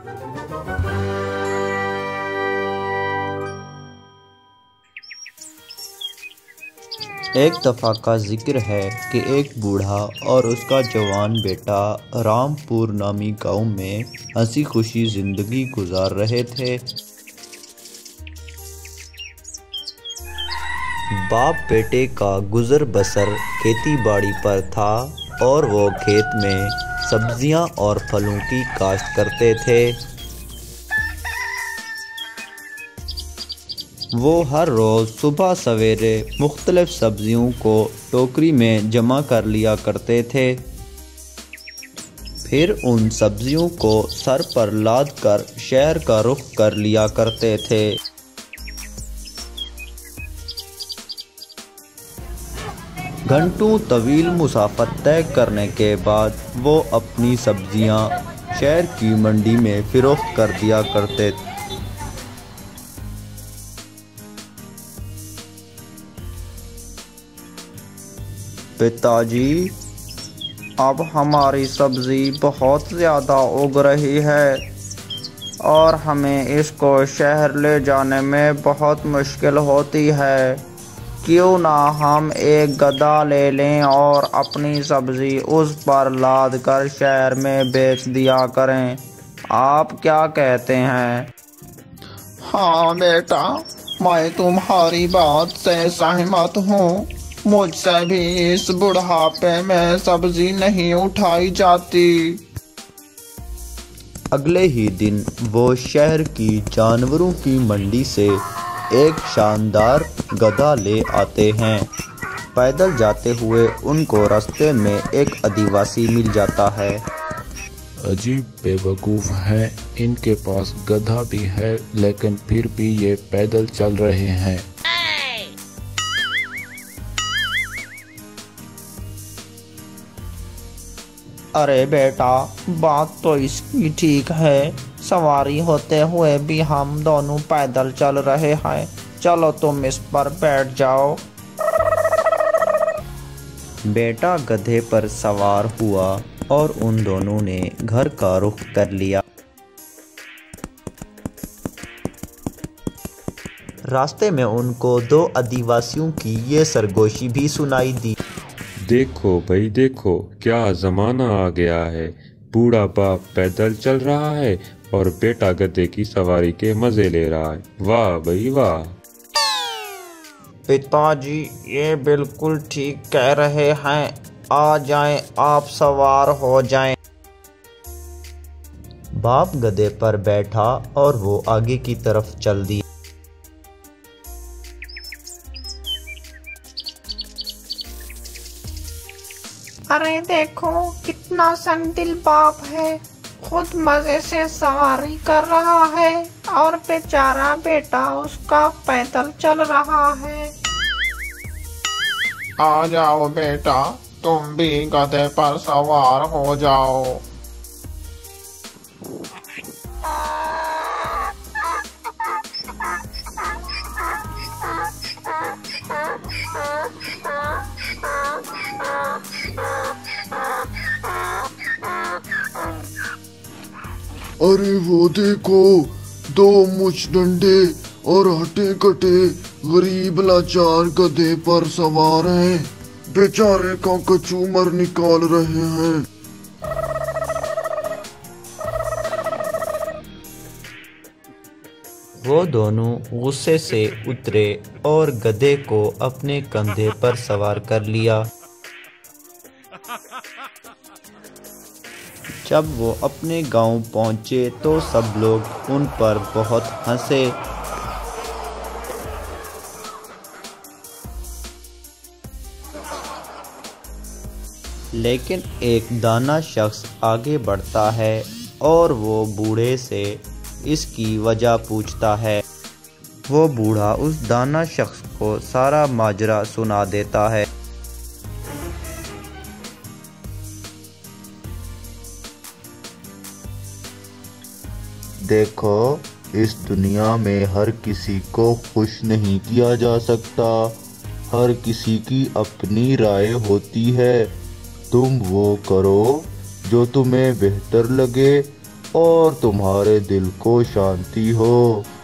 एक दफ़ा का जिक्र है कि एक बूढ़ा और उसका जवान बेटा रामपुर नामी गांव में हंसी खुशी जिंदगी गुजार रहे थे। बाप बेटे का गुजर बसर खेती बाड़ी पर था और वो खेत में सब्जियां और फलों की काश्त करते थे। वो हर रोज़ सुबह सवेरे मुख्तलिफ सब्जियों को टोकरी में जमा कर लिया करते थे, फिर उन सब्जियों को सर पर लाद कर शहर का रुख कर लिया करते थे। घंटों तवील मुसाफत तय करने के बाद वो अपनी सब्जियां शहर की मंडी में फ़रोख्त कर दिया करते थे। पिताजी, अब हमारी सब्ज़ी बहुत ज़्यादा उग रही है और हमें इसको शहर ले जाने में बहुत मुश्किल होती है। क्यों ना हम एक गधा ले लें और अपनी सब्ज़ी उस पर लाद कर शहर में बेच दिया करें। आप क्या कहते हैं? हाँ बेटा, मैं तुम्हारी बात से सहमत हूँ। मुझसे भी इस बुढ़ापे में सब्जी नहीं उठाई जाती। अगले ही दिन वो शहर की जानवरों की मंडी से एक शानदार गधा ले आते हैं। पैदल जाते हुए उनको रास्ते में एक आदिवासी मिल जाता है। अजीब बेवकूफ़ है, इनके पास गधा भी है लेकिन फिर भी ये पैदल चल रहे हैं। अरे बेटा, बात तो इसकी ठीक है। सवारी होते हुए भी हम दोनों पैदल चल रहे हैं। चलो तुम इस पर बैठ जाओ। बेटा गधे पर सवार हुआ और उन दोनों ने घर का रुख कर लिया। रास्ते में उनको दो आदिवासियों की ये सरगोशी भी सुनाई दी। देखो भाई देखो, क्या ज़माना आ गया है। बूढ़ा बाप पैदल चल रहा है और बेटा गधे की सवारी के मज़े ले रहा है। वाह भाई वाह। पिताजी, ये बिल्कुल ठीक कह रहे हैं। आ जाएं, आप सवार हो जाएं। बाप गधे पर बैठा और वो आगे की तरफ चल दिया। अरे देखो, कितना संगदिल बाप है। खुद मजे से सवारी कर रहा है और बेचारा बेटा उसका पैदल चल रहा है। आ जाओ बेटा, तुम भी गधे पर सवार हो जाओ। अरे वो देखो, दो मुछ डंडे और हटे कटे गरीब लाचार गधे पर सवार हैं। बेचारे का कचूमर निकाल रहे हैं। वो दोनों गुस्से से उतरे और गधे को अपने कंधे पर सवार कर लिया। जब वो अपने गांव पहुंचे तो सब लोग उन पर बहुत हंसे। लेकिन एक दाना शख्स आगे बढ़ता है और वो बूढ़े से इसकी वजह पूछता है। वो बूढ़ा उस दाना शख्स को सारा माजरा सुना देता है। देखो, इस दुनिया में हर किसी को खुश नहीं किया जा सकता। हर किसी की अपनी राय होती है। तुम वो करो जो तुम्हें बेहतर लगे और तुम्हारे दिल को शांति हो।